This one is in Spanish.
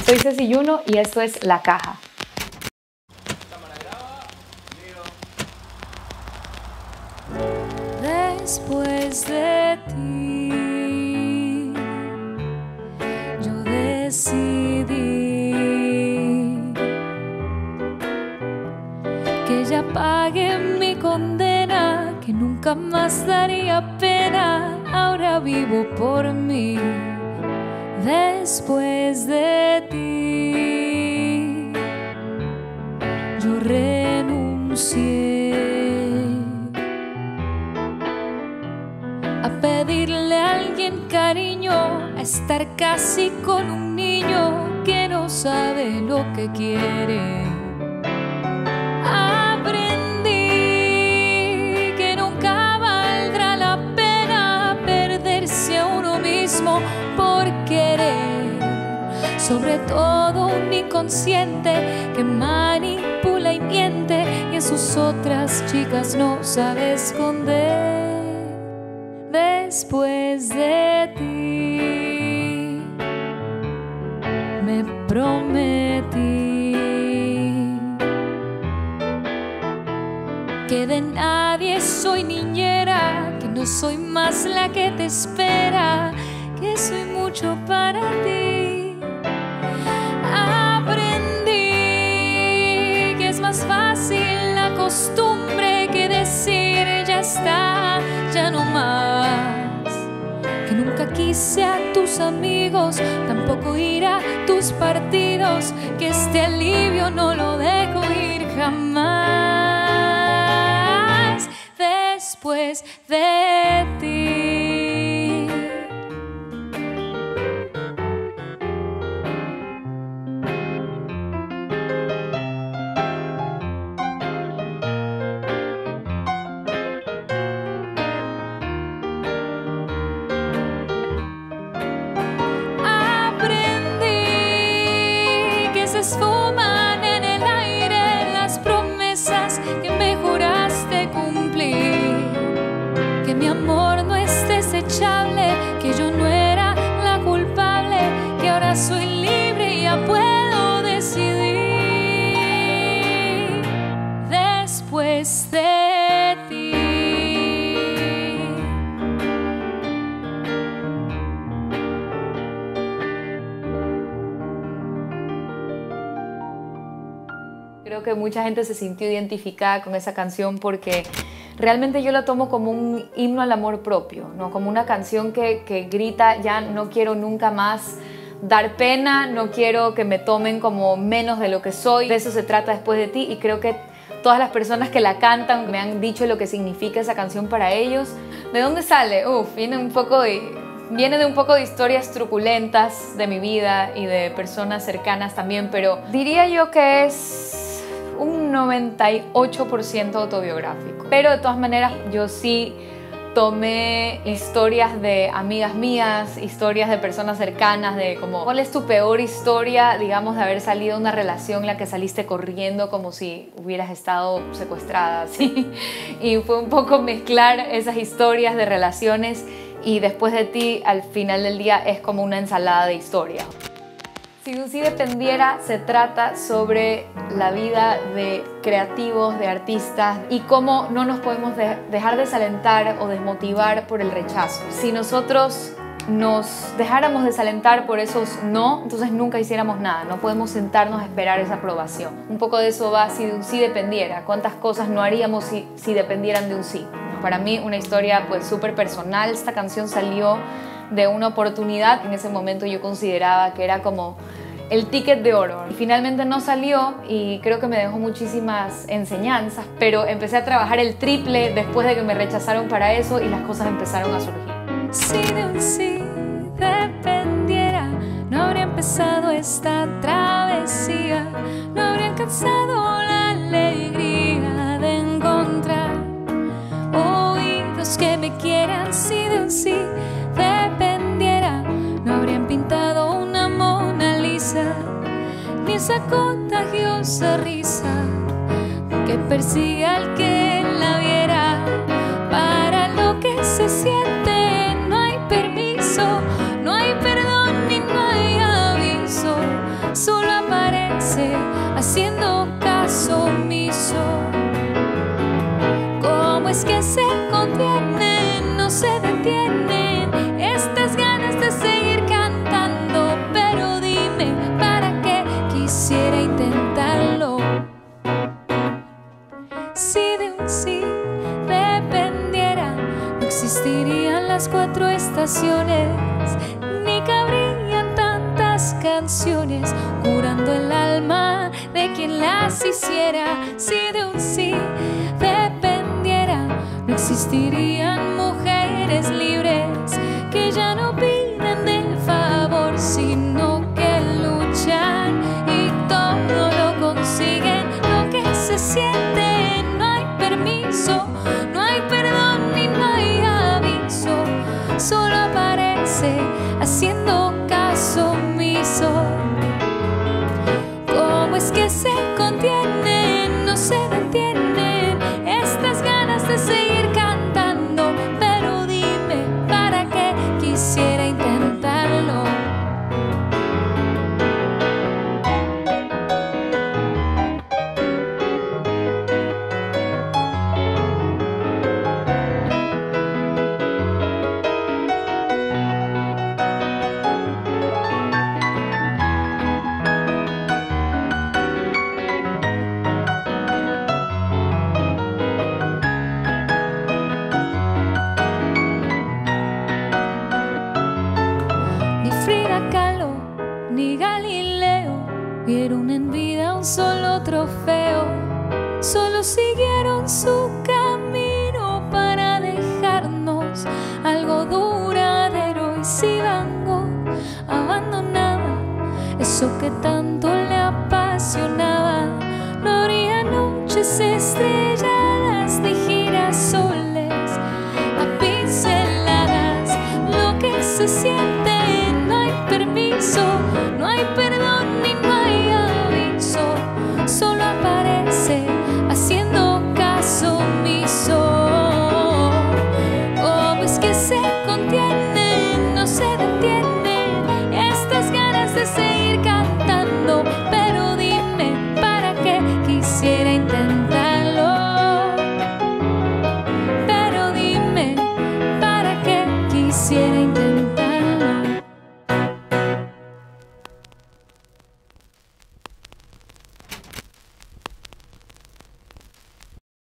Soy Ceci Yuno y esto es La Caja. Después de ti, yo decidí que ya pagué mi condena, que nunca más daría pena. Ahora vivo por mí. Después de ti, yo renuncié a pedirle a alguien cariño, a estar casi con un niño que no sabe lo que quiere. Aprendí que nunca valdrá la pena perderse a uno mismo por querer, sobre todo un inconsciente que manipula y miente y en sus otras chicas no sabe esconder. Después de ti, me prometí que de nadie soy niñera, que no soy más la que te espera, que soy mucho para ti. Aprendí que es más fácil la costumbre que decir ya está, ya no más. Que nunca quise a tus amigos, tampoco ir a tus partidos, que este alivio no lo dejo ir jamás. Después de ti, se esfuman en el aire las promesas que me juraste cumplir, que mi amor no es desechable, que yo no era la culpable, que ahora soy libre y ya puedo decidir. Después de ti, creo que mucha gente se sintió identificada con esa canción porque realmente yo la tomo como un himno al amor propio, ¿no? Como una canción que grita, ya no quiero nunca más dar pena, no quiero que me tomen como menos de lo que soy. De eso se trata Después de ti, y creo que todas las personas que la cantan me han dicho lo que significa esa canción para ellos. ¿De dónde sale? Viene de un poco de historias truculentas de mi vida y de personas cercanas también, pero diría yo que es un 98% autobiográfico. Pero de todas maneras yo sí tomé historias de amigas mías, historias de personas cercanas, de como ¿cuál es tu peor historia, digamos, de haber salido de una relación en la que saliste corriendo como si hubieras estado secuestrada, ¿sí? Y fue un poco mezclar esas historias de relaciones, y Después de ti al final del día es como una ensalada de historia. Si de un sí dependiera, se trata sobre la vida de creativos, de artistas, y cómo no nos podemos dejar desalentar o desmotivar por el rechazo. Si nosotros nos dejáramos desalentar por esos no, entonces nunca hiciéramos nada. No podemos sentarnos a esperar esa aprobación. Un poco de eso va si de un sí dependiera. ¿Cuántas cosas no haríamos si dependieran de un sí? Para mí una historia pues súper personal. Esta canción salió de una oportunidad que en ese momento yo consideraba que era como el ticket de oro. Finalmente no salió y creo que me dejó muchísimas enseñanzas, pero empecé a trabajar el triple después de que me rechazaron para eso y las cosas empezaron a surgir. si de un sí dependiera, no habría empezado esta travesía, no habría alcanzado la alegría de encontrar oídos que me quieran. Si de un sí dependiera, no habrían pintado una Mona Lisa, ni esa contagiosa risa que persigue al que la viera. Para lo que se siente no hay permiso, no hay perdón ni no hay aviso. aparece haciendo caso omiso. ¿Cómo es que se contienen, no se detienen estas ganas de seguir cantando? Pero dime, ¿para qué quisiera intentarlo? Si de un sí dependiera, no existirían las 4 estaciones, ni cabrían tantas canciones curando el alma de quien las hiciera. Si de un sí dependiera, no existirían mujeres libres que ya no piden el favor, sino que luchan y todo lo consiguen. Lo que se siente, no hay permiso, no hay perdón y no hay aviso, solo aparece haciendo caso omiso. ¿Cómo es que se contienen, no se detienen estas ganas de seguir cantando? Pero dime, ¿para qué quisiera intentarlo? Ni Frida Kahlo ni Galileo vieron en vida un solo trofeo, solo siguieron su camino para dejarnos algo duradero. Y si Van Gogh abandonaba eso que tanto le apasionaba, no habría noches estrelladas